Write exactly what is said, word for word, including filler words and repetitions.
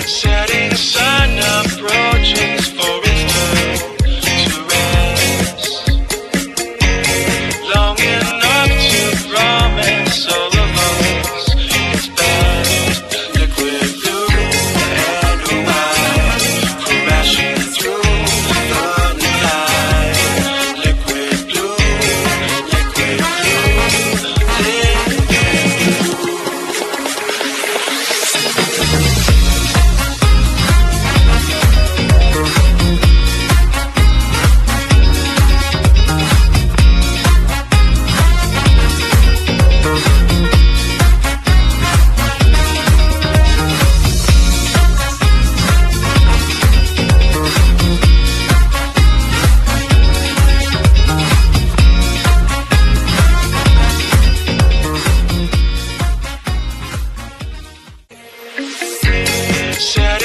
Setting a sun approaches for its turn to rest. Long enough to promise all of us its best. Liquid blue and white, crashing through the night. Liquid blue, liquid blue, liquid blue. Set